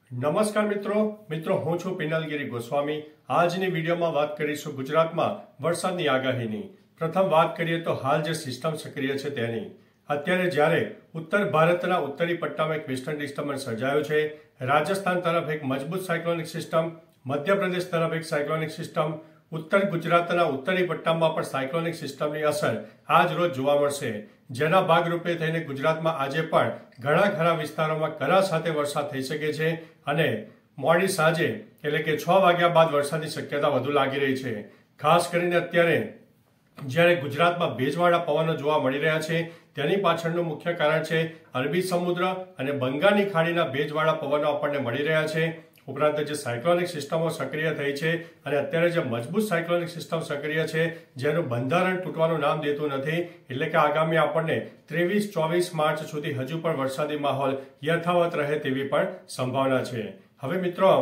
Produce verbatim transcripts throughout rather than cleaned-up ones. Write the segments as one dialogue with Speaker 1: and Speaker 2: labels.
Speaker 1: નમસ્કાર મિત્રો મિત્રો હું છું પિનલગીરી ગોસ્વામી। આજની વિડીયોમાં વાત કરીશું ગુજરાતમાં વરસાદની આગાહીની। પ્રથમ વાત કરીએ તો હાલ જે સિસ્ટમ સક્રિય છે તેની। અત્યારે જ્યારે ઉત્તર ભારતના ઉત્તરી પટ્ટામાં એક વેસ્ટર્ન ડિસ્ટર્બન્સ સર્જાયો છે, રાજસ્થાન તરફ એક મજબૂત સાયક્લોનિક સિસ્ટમ, મધ્યપ્રદેશ તરફ એક સાયક્લોનિક સિસ્ટમ, ઉત્તર ગુજરાતના ઉત્તરી પટ્ટામાં પણ સાયક્લોનિક સિસ્ટમની અસર આજ રોજ જોવા મળશે, જેના ભાગરૂપે થઈને ગુજરાતમાં આજે પણ ઘણા ખરા વિસ્તારોમાં કરા સાથે વરસાદ થઈ શકે છે અને મોડી સાંજે એટલે કે છ વાગ્યા બાદ વરસાદની શક્યતા વધુ લાગી રહી છે। ખાસ કરીને અત્યારે જ્યારે ગુજરાતમાં ભેજવાળા પવનો જોવા મળી રહ્યા છે તેની પાછળનું મુખ્ય કારણ છે અરબી સમુદ્ર અને બંગાળની ખાડીના ભેજવાળા પવનો આપણને મળી રહ્યા છે। ઉપરાંત જે સાયક્લોનિક સિસ્ટમો સક્રિય થઈ છે અને અત્યારે જે મજબૂત સાયક્લોનિક સિસ્ટમ સક્રિય છે જેનું બંધારણ તૂટવાનું નામ દેતું નથી, એટલે કે આગામી આપણને ત્રેવીસ ચોવીસ માર્ચ સુધી હજુ પણ વરસાદી માહોલ યથાવત રહે તેવી પણ સંભાવના છે। હવે મિત્રો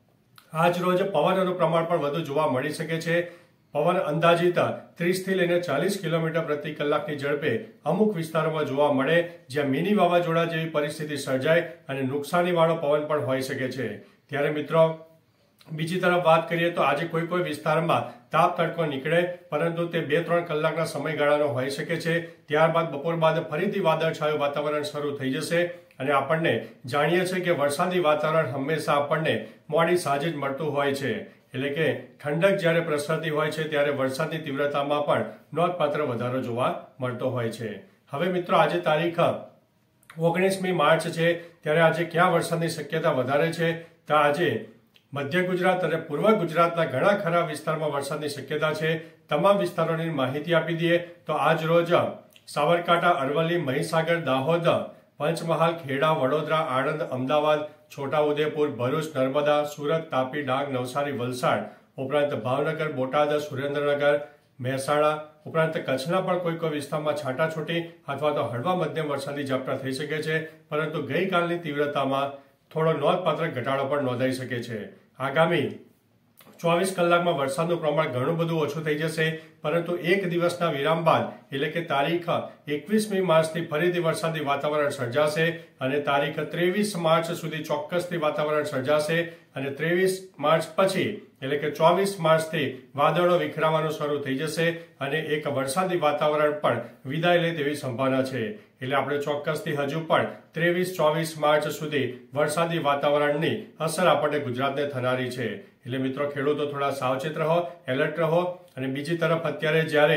Speaker 1: આજ રોજ પવનનું પ્રમાણ પણ વધુ જોવા મળી શકે છે। પવન અંદાજિત ત્રીસ થી લઈને ચાલીસ કિલોમીટર પ્રતિ કલાકની ઝડપે અમુક વિસ્તારોમાં જોવા મળે, જ્યાં મિની વાવાઝોડા જેવી પરિસ્થિતિ સર્જાય અને નુકસાનીવાળો પવન પણ હોઈ શકે છે। ત્યારે મિત્રો બીજી તરફ વાત કરીએ તો આજે કોઈ કોઈ વિસ્તારમાં તાપ તડકો નીકળે, પરંતુ તે બે ત્રણ કલાકના સમયગાળાનો હોઈ શકે છે। ત્યારબાદ બપોર બાદ ફરીથી વાદળછાયું વાતાવરણ શરૂ થઈ જશે અને આપણને જાણીએ છીએ કે વરસાદી વાતાવરણ હંમેશા આપણને મોડી સાંજે જ મળતું હોય છે, એટલે કે ઠંડક જ્યારે પ્રસરતી હોય છે ત્યારે વરસાદની તીવ્રતામાં પણ નોંધપાત્ર વધારો જોવા મળતો હોય છે। હવે મિત્રો આજે તારીખ ઓગણીસમી માર્ચ છે, ત્યારે આજે ક્યાં વરસાદની શક્યતા વધારે છે તો આજે મધ્ય ગુજરાત અને પૂર્વ ગુજરાતના ઘણા ખરા વિસ્તારમાં વરસાદની શક્યતા છે। તમામ વિસ્તારોની માહિતી આપી દઈએ તો આજ રોજ સાબરકાંઠા, અરવલ્લી, મહીસાગર, દાહોદ, પંચમહાલ, ખેડા, વડોદરા, આણંદ, અમદાવાદ, છોટાઉદેપુર, ભરૂચ, નર્મદા, સુરત, તાપી, ડાંગ, નવસારી, વલસાડ, ઉપરાંત ભાવનગર, બોટાદ, સુરેન્દ્રનગર, મહેસાણા ઉપરાંત કચ્છના પણ કોઈ કોઈ વિસ્તારમાં છાંટાછૂટી અથવા તો હળવા મધ્યમ વરસાદી ઝાપટા થઈ શકે છે, પરંતુ ગઈકાલની તીવ્રતામાં થોડો નોંધપાત્ર ઘટાડો પણ નોંધાઈ શકે છે। આગામી ચોવીસ કલાકમાં વરસાદનું પ્રમાણ ઘણું બધું ઓછું થઈ જશે, પરંતુ એક દિવસના વિરામ બાદ એટલે કે તારીખ એકવીસમી માર્ચથી ફરીથી વરસાદી વાતાવરણ સર્જાશે અને તારીખ ત્રેવીસ માર્ચ સુધી ચોક્કસથી વાતાવરણ સર્જાશે અને ત્રેવીસ માર્ચ પછી એટલે કે ચોવીસ માર્ચથી વાદળો વિખરાવાનું શરૂ થઈ જશે અને એક વરસાદી વાતાવરણ પણ વિદાય લે તેવી સંભાવના છે। એટલે આપણે ચોક્કસથી હજુ પણ ત્રેવીસ ચોવીસ માર્ચ સુધી વરસાદી વાતાવરણની અસર આપણને ગુજરાતને થનારી છે। એટલે મિત્રો ખેડૂતો થોડા સાવચેત રહો, એલર્ટ રહો। અને બીજી તરફ અત્યારે જ્યારે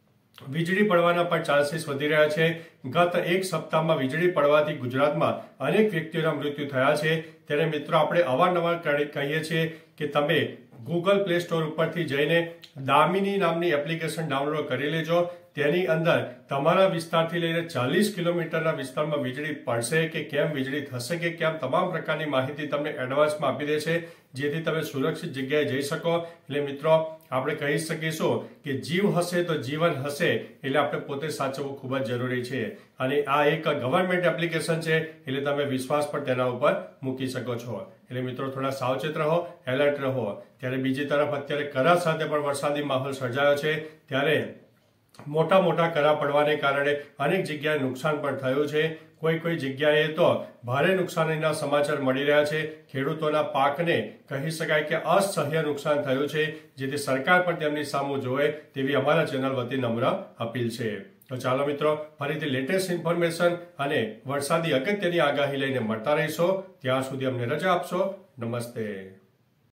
Speaker 1: વીજળી પડવાના પણ ચાન્સીસ વધી રહ્યા છે, ગત એક સપ્તાહમાં વીજળી પડવાથી ગુજરાતમાં અનેક વ્યક્તિઓના મૃત્યુ થયા છે, ત્યારે મિત્રો આપણે અવારનવાર કહીએ છીએ કે તમે ગૂગલ પ્લે સ્ટોર ઉપરથી જઈને દામિની નામની એપ્લિકેશન ડાઉનલોડ કરી લેજો। તેની અંદર તમારા વિસ્તારથી લઈને ચાલીસ કિલોમીટરના વિસ્તારમાં વીજળી પડશે કે કેમ, વીજળી થશે કે કેમ, તમામ પ્રકારની માહિતી તમને એડવાન્સમાં આપી દે છે, જેથી તમે સુરક્ષિત જગ્યાએ જઈ શકો। એટલે મિત્રો આપણે કહી શકીશું કે જીવ હશે તો જીવન હશે, એટલે આપણે પોતે સાચવવું ખૂબ જ જરૂરી છે અને આ એક ગવર્મેન્ટ એપ્લિકેશન છે, એટલે તમે વિશ્વાસ પણ તેના ઉપર મૂકી શકો છો। એટલે મિત્રો થોડા સાવચેત રહો, એલર્ટ રહો। ત્યારે બીજી તરફ અત્યારે કરા સાથે પણ વરસાદી માહોલ સર્જાયો છે, ત્યારે મોટા મોટા કરા પડવાને કારણે અનેક જગ્યાએ નુકસાન પણ થયું છે। કોઈ કોઈ જગ્યાએ તો ભારે નુકસાનીના સમાચાર મળી રહ્યા છે। ખેડૂતોના પાકને કહી શકાય કે અસહ્ય નુકસાન થયું છે, જેથી સરકાર પણ તેમની સામું જોવે તેવી અમારા ચેનલ વતી નમ્ર અપીલ છે। તો ચાલો મિત્રો ફરીથી લેટેસ્ટ ઇન્ફોર્મેશન અને વરસાદી અગત્યની આગાહી લઈને મળતા રહીશો। ત્યાં સુધી અમને રજા આપશો। નમસ્તે।